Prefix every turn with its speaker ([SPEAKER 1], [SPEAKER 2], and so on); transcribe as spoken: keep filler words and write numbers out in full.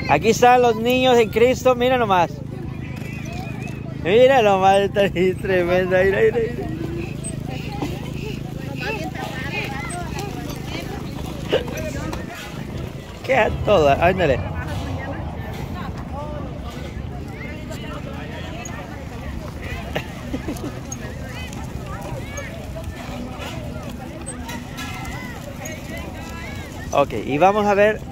[SPEAKER 1] Aquí están los niños en Cristo, mira nomás. Mira nomás, está ahí tremenda, mira, mira, mira. ¿Qué a todas? Ándale. Ok, y vamos a ver